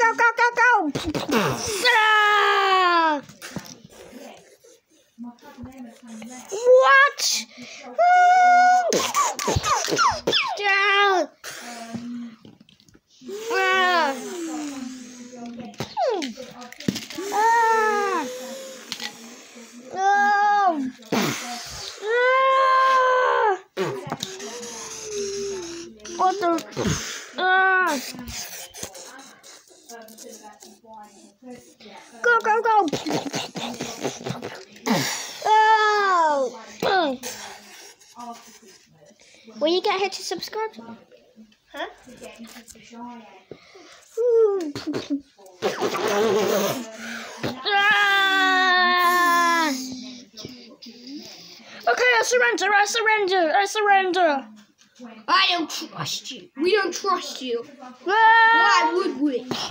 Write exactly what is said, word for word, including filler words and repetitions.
go, go, go, go! Ah! What? Down! Ah! Ah! No! Ah! What the? Ah! Go, go, go! Oh! Will you get here to subscribe to me? Huh? Ah! Okay, I surrender, I surrender, I surrender. I don't trust you. We don't trust you. Ah! Why would we?